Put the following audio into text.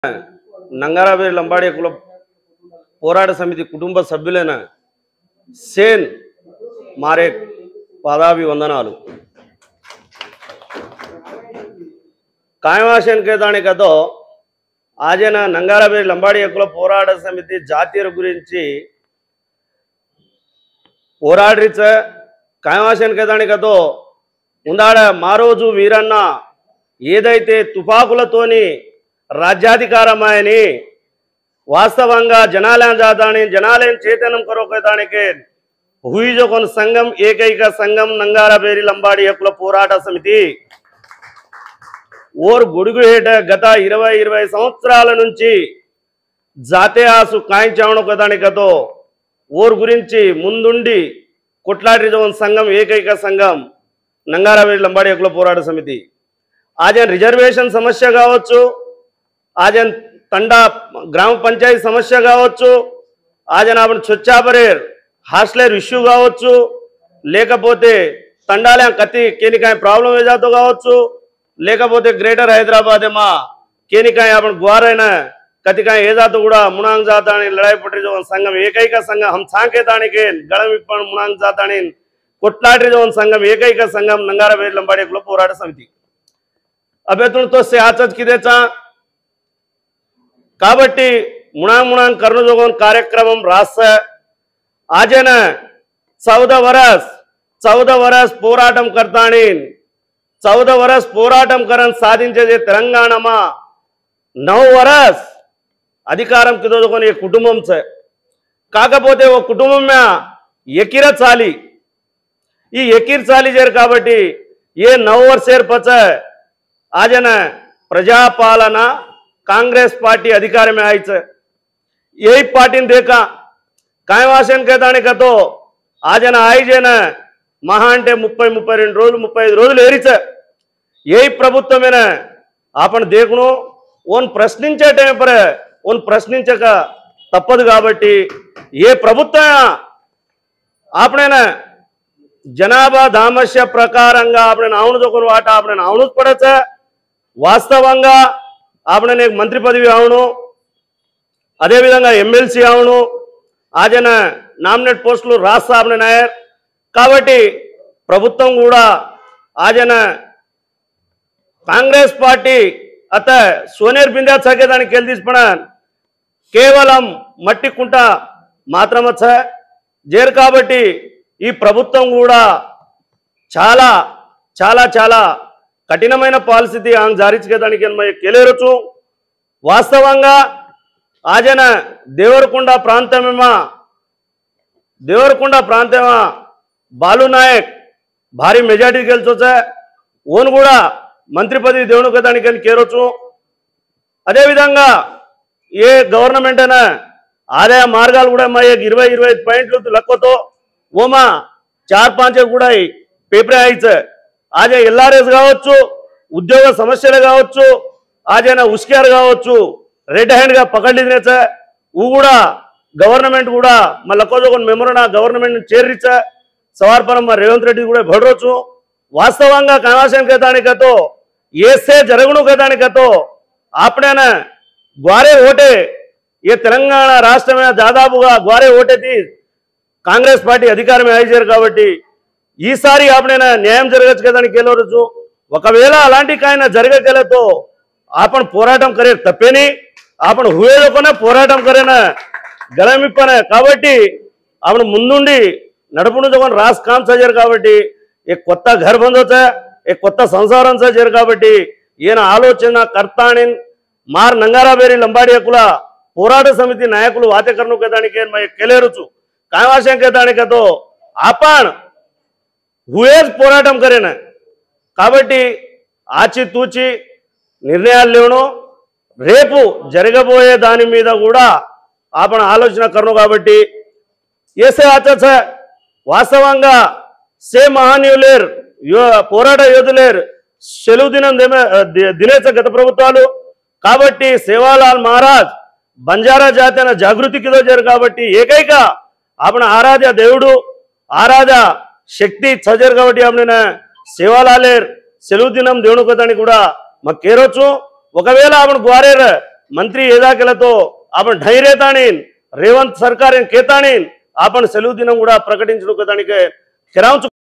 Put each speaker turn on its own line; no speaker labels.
నంగారాబేరి లంబాడి కుల పోరాట సమితి కుటుంబ సభ్యులైన సేన్ మారే పాదాభివందనాలు। कायमाशन के दाने का तो आज ना नंगाराबेरी लंबाडी कुल పోరాట समिति जातीय गुरिंची పోరాడిచ కాయమాషన్ के दाने का तो ఉందాడ మారోజు వీరన్న ఏదైతే తుపాకులతోని రాజ్యాధికారమాయని వాస్తవంగా జనాలయం జాతాని జనాలయం చేతనం కరోకేదానికి हुई जो कोन संगम ఏకైక సంఘం నంగారాబేరి లంబాడి కుల పోరాట సమితి और गुड़गुहेट गत 20 సంవత్సరాల నుంచి జాతే ఆసు కాయించావడం కదానికతో ఓర్ గురించి ముందుండి కొట్లాడి సంఘం ఏకైక సంఘం నంగారాబేరి లంబాడి కుల పోరాట సమితి। आज रिजर्वेशन समस्या కావచ్చు, आज తండా గ్రామ పంచాయతీ సమస్య కావచ్చు, आज आपण స్వచ్ఛాబరేర్ హాస్టలర్ ఇష్యూ కావచ్చు, లేకపోతే తండాల కతి కేనికాయ ప్రాబ్లం ఏజాతో కావచ్చు, లేకపోతే గ్రేటర్ హైదరాబాద్ మా కేనికాయ आपण గ్వారైన కతికాయ ఏజాతో కూడా మునాంగ్ జాతాని లడాయి పట్టి సంఘం ఏకైక సంఘం हम సాంకేతానికి గళమిప్ప మునాంగ్ జాతాని కొట్లాడి సంఘం ఏకైక సంఘం నంగారాబేరి లంబాడి కుల పోరాట సమితి। అభ్యర్థులతో ఆచరణ కిదేచా కాబట్టి మునాంగ్ మునాంగ్ కర్ణ జోగన్ కార్యక్రమం రాష్ట్ర आज न 14 वर्ष పోరాటం करतानी 14 वर्ष పోరాటం करन సాధించే తెలంగాణ మా 9 वर्ष అధికారం కిదోకొని ఈ కుటుంబం సే కాకపోతే ఓ కుటుంబం మే ఎకిర చాలి ఈ ఎకిర్ చాలి జర్ కాబట్టి ये 9 वर्षेर पच आज न प्रजापालना कांग्रेस पार्टी अधिकार में आई छे। यही पार्टी ने देखा कायमाशन के दाने का तो आज ना आई जे ना महा अंटे 30-32 రోజులు 35 రోజులు ఏరిచ यही प्रभुत्व में आपण देखनो ओन प्रश्निंचे टाइम पर ओन प्रश्निंचक तప్పదు కాబట్టి ये प्रभुत्व आपने ना जनाभा दामस्य प्रकाరంగా आपने అవును దొకొని వాట आपने అవును పడచ వాస్తవంగా आपने एक मंत्री पदवी అవును అదే విధంగా ఎమ్మెల్సీ అవును आज नामिनेट पोस्टल राज साहब ने नायर काबट्टी प्रभुत्व आज कांग्रेस पार्टी अत सोनेर बिंदा सगेदानी केल्दीसपण केवलम मट्टी कुंट मात्रम जेर काबट्टी ई प्रभुत्व चाला चाला चाला कठिनమైన పాలసీ ఆంగ్ జారించేదానికి కేలేరొచ్చు। వాస్తవంగా आज न देवरकुंडा प्रांत में बालू नायक भारी मेजारिटी गेलचोचे ओन कूड़ा मंत्री पदवी देवनु कदानिक केरोचु। अदे विधंगा ये गवर्नमेंट आदाय मार्गाल कूड़ा 20-25 पॉइंट्लु लक्कोतो ओमा 4-5 कूड़ा पेपर आयिचे आज एल्आरएस कावच्चु उद्योग समस्यलु कावच्चु आज उस्केर कावच्चु रेड हैंड गा पकड़ने वो गवर्नमेंट मल्ल मेमोरा गवर्नमेंट चेरिच सवारपरम रेवंत रेड्डी भड़रोचु। वास्तवंगा कायमाशन के दाने का तो ऐसे जरगणु के दाने का तो आपने न ग्वारे ओटे ये तेलंगाणा राष्ट्र में दादापुगा ग्वारे ओटे थी कांग्रेस पार्टी अधिकार में आई जर काबट्टी ई सारी आपने न न्याय जरगచ్చు కదా అని కేలోరొచ్చు। ఒకవేళ అలాంటి కాయన జరగగలతో आपण పోరాటం करे తప్పేని आपण हुए लोगों పోరాటం करेना गलमिप्पने काबट्टी आपण ముందుండి నడుపును జోగన్ రాస్ కామ్ సజర్ కాబట్టి एक కొత్త घर బందోచ एक కొత్త సంసారం సజర్ కాబట్టి ఈయన ఆలోచన కర్తానిన్ మార్ నంగారాబేరి లంబాడి కుల పోరాట సమితి నాయకులు వాతే करनु केदानिके मैं केलेरुचु। कायमाशन के दाने तो आपण हुए పోరాటం करेना కాబట్టి ఆచి తూచి నిర్ణయాలు లేవను రేపు జరగబోయే దాని మీద కూడా आपण ఆలోచన करनु కాబట్టి ऐसे ఆచరణ వాస్తవంగా సే మహానీయులేర్ పోరాట యోధులేర్ సెలవు దినం దినేచ గత ప్రభుత్వాలు కాబట్టి సేవాలాల్ మహారాజ్ బంజారా జాతన జాగృతికి దోజర్ కాబట్టి ఏకైక आपण ఆరాధ్య దేవుడు ఆరాధ్య శక్తి సజర్ కాబట్టి आपण సేవాలాలేర్ సెలవు దినం దేవుడు కదని కూడా మాకు కేరొచ్చు। ఒకవేళ आपण గ్వారేర్ मंत्री ఏదాకలతో आपण ढैर्यताणीन रेवंत सरकार केताणीन आपण సెలవు దినం కూడా ప్రకటించుకోదానికి